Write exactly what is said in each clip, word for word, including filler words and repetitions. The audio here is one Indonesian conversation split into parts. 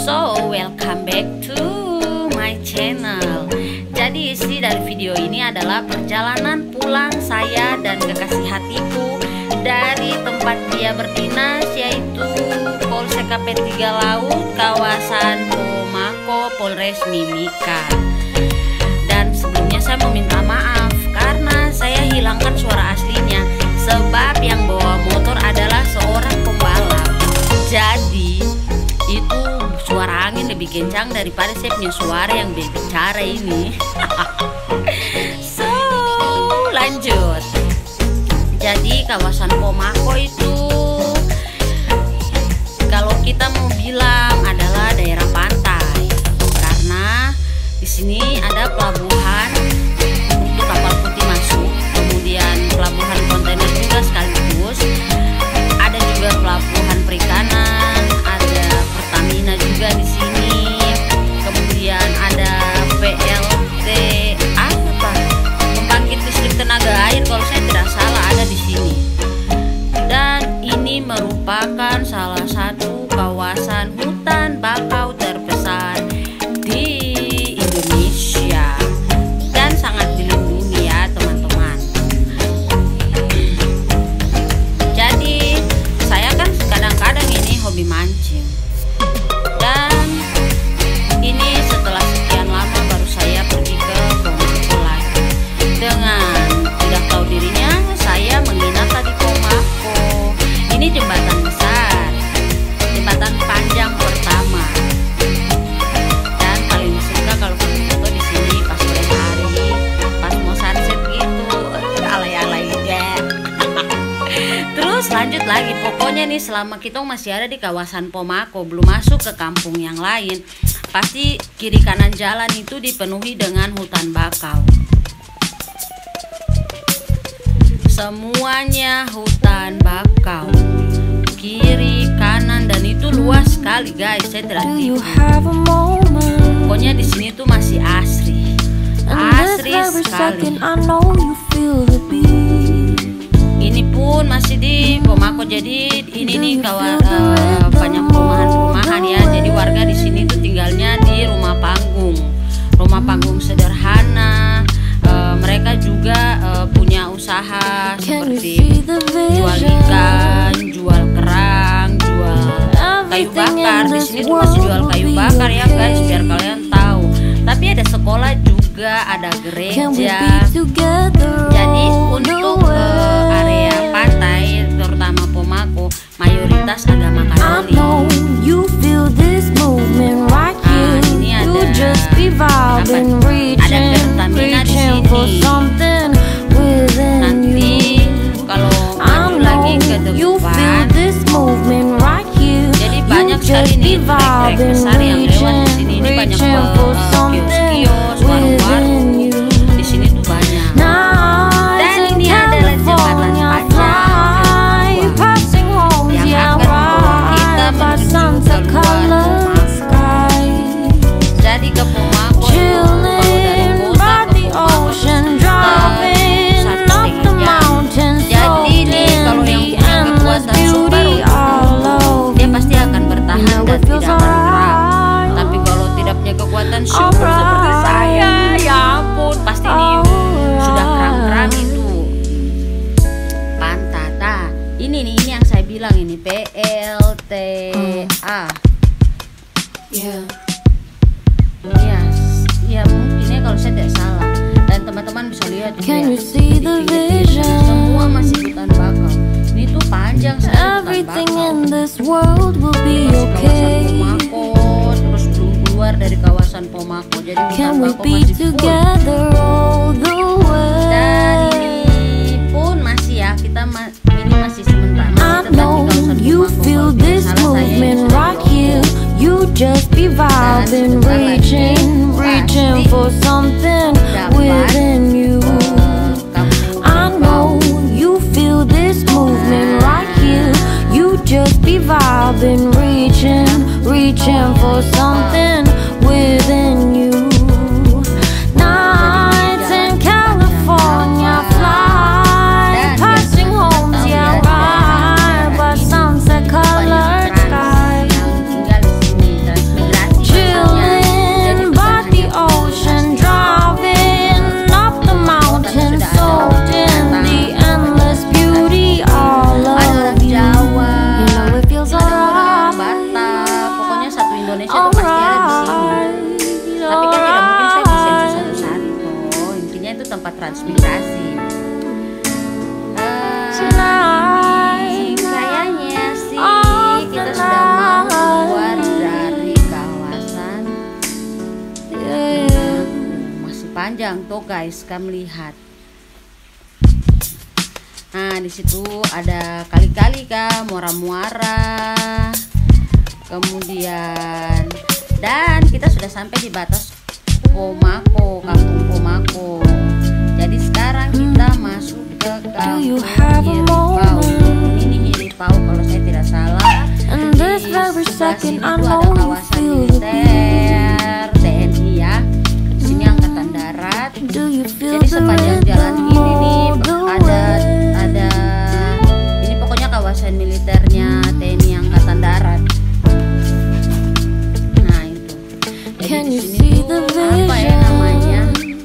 So, welcome back to my channel. Jadi isi dari video ini adalah perjalanan pulang saya dan kekasih hatiku dari tempat dia berdinas, yaitu Polsek K P tiga Laut, kawasan Pomako, Polres Mimika. Dan sebelumnya saya meminta maaf karena saya hilangkan suara aslinya, sebab yang bawa motor adalah seorang pembalap. Jadi itu suara angin lebih kencang daripada saya punya suara yang berbicara ini. So, lanjut. Jadi kawasan Pomako itu kalau kita mau bilang adalah daerah pantai, karena di sini ada pelabuhan untuk kapal putih masuk, kemudian pelabuhan kontainer juga sekaligus, ada juga pelabuhan perikanan, ada Pertamina juga di sini, kemudian ada P L T apa pembangkit listrik tenaga air kalau saya tidak salah ada di sini. Dan ini merupakan salah satu kawasan hutan bakau terbesar di Indonesia dan sangat dilindungi ya teman-teman. Jadi saya kan kadang-kadang ini hobi mancing, dan ini setelah sekian lama baru saya pergi ke Pomako lagi. Dengan tidak tahu dirinya saya menginap di Pomako. Ini jembatan besar, jembatan panjang pertama, dan paling suka kalau foto di sini pas sore hari, pas mau sunset gitu, uh, alay-alay deh. Terus lanjut lagi, pokoknya nih selama kita masih ada di kawasan Pomako, belum masuk ke kampung yang lain, pasti kiri kanan jalan itu dipenuhi dengan hutan bakau. Semuanya hutan bakau, kiri kanan, dan itu luas sekali guys. Saya tidak tipu. Pokoknya di sini tuh masih asri, asri sekali. Ini pun masih di Pomako. Jadi ini nih kawan uh, banyak perumahan-perumahan ya. Jadi warga di sini tuh tinggalnya di rumah panggung, rumah panggung sederhana. Uh, mereka juga uh, punya usaha seperti jual ikan, jual kerang, jual kayu bakar. Di sini tuh masih jual kayu bakar ya guys, biar kalian tahu. Tapi ada sekolah juga, ada gereja. Jadi untuk uh, area pantai terutama Pomako mayoritas agama Katolik. Nah, ini ada apa? Ada Pertamina di sini. Nanti kalau maju lagi ke depan, jadi banyak sekali nih trek-trek besar yang lewat di sini. Ini banyak kios-kios, warung-warung. Di sini tuh banyak. Dan ini adalah jembatan panjang yang akan membawa kita menuju keluar Pomako. Jadi ke Pomako itu kalau dari kota ke Pomako satu setengah jam. Jadi nih kalau yang punya kekuatan super untuk dia pasti akan bertahan dan tidak akan gerak. Tapi kalau tidak punya kekuatan super seperti saya, ya ampun, pasti nih sudah kram-kram itu pantat. Nah, ini nih ini yang saya bilang ini P L T A. Ya, ya, ya mungkin ya kalau saya tidak salah. Dan teman-teman bisa lihat juga ya, di pinggir semua masih hutan bakau. Ini tuh panjang sekali hutan bakau. Kawasan Pomako, terus belum keluar dari kawasan Pomako. Jadi hutan bakau masih full. Dan ini pun masih ya, kita ma ini masih sementara masih tetap di kawasan Pomako. Salah saya ini sudah Just be vibing, reaching, reaching for something within you. I know you feel this movement right here. You just be vibing, reaching, reaching for something within you. Nights in California fly, passing homes, yeah right, but sunset colored skies. panjang tuh guys, kamu lihat. Nah, di situ ada kali-kali kah, muara-muara. Kemudian dan kita sudah sampai di batas Pomako, kampung Pomako. Jadi sekarang kita masuk ke kampung Hiripau. Ini Hiripau kalau saya tidak salah. Di sebelah sini tuh ada kawasan militer T N I ya. Di sini angkatan darat. Jadi sepanjang jalan ini nih ada ada ini pokoknya kawasan militernya T N I angkatan darat. Nah itu. Jadi di sini tuh apa ya namanya?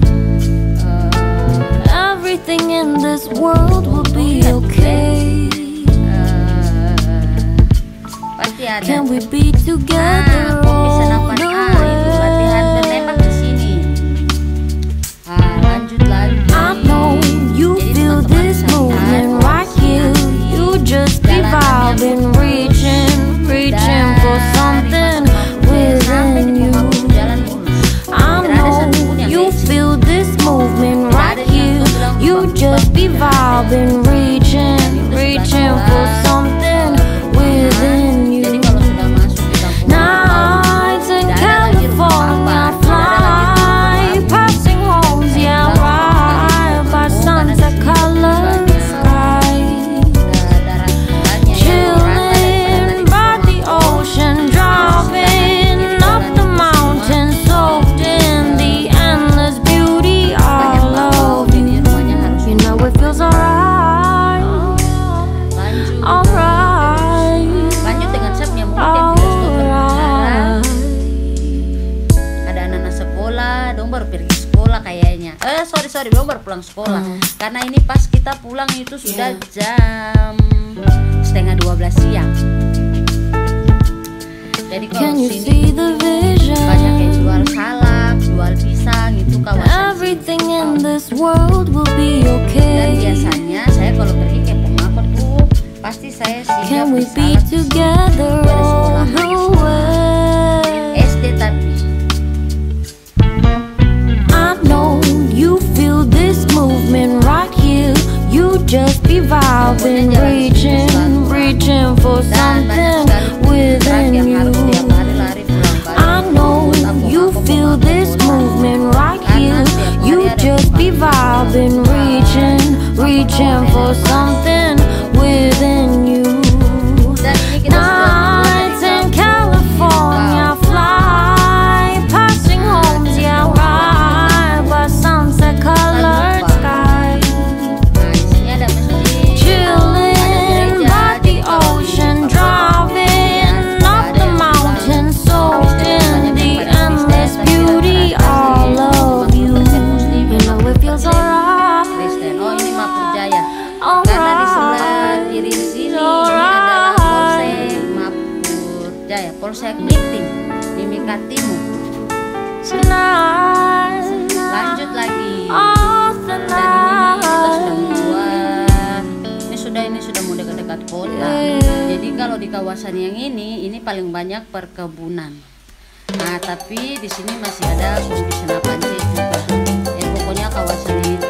Uh, Everything in this world will be okay. Ada. Can we be together nah, bisa all nampak the ah, itu latihan menembak di sini. Ah, lanjut lagi. I know you Jadi feel teman-teman this saya movement right here. You just be vibing, reaching, reaching for something within you. I know you feel this movement right here. You just be vibing, reaching, reaching for something within you. Nights in California, fly passing homes, yeah, right by sunset colored sky. Chilling by the ocean, driving up the mountain, soaked in the endless beauty all of you. You know it feels alright, alright. Lanjut dengan subnya mungkin tidak stop berbicara. Ada anak-anak sekolah, dong baru pergi sekolah kayaknya. Eh sorry sorry, dong baru pulang sekolah. Hmm. Karena ini pas kita pulang itu sudah jam setengah dua belas siang. Jadi kalau Can you sini see the vision? banyak yang jual salak, jual pisang, itu kawasan sini. Everything in this world will be Dan okay. biasanya saya kalau pergi ke Pomako tuh pasti saya singgah Can we beli be salak. together all the way? S D tapi I know you feel this movement right here. You just be vibing, reaching, reaching for dan banyak something sekali truk within yang you. harus tiap hari lari pulang balik. I know you feel this movement right here. You just be vibing, reaching, reaching for something within you. Dan ini kita sudah Nights in California, fly passing homes, yeah, right by sunset colored sky. Nah, di sini ada masjid, Chilling by the ocean, driving up the mountain, soaked in the endless beauty all of you. You know it feels alright, Kristen. Oh ini Mapur Jaya. Karena di sebelah alright. kiri sini ini adalah Polsek Mapur Jaya, Polsek Miting, Mimika Timur. Tonight, Lanjut lagi. oh Dan ini nih, kita sudah tonight. keluar. Ini sudah ini sudah mau dekat-dekat kota. Jadi kalau di kawasan yang ini, ini paling banyak perkebunan. Nah, tapi di sini masih ada kopi senapan juga. Ya pokoknya kawasan ini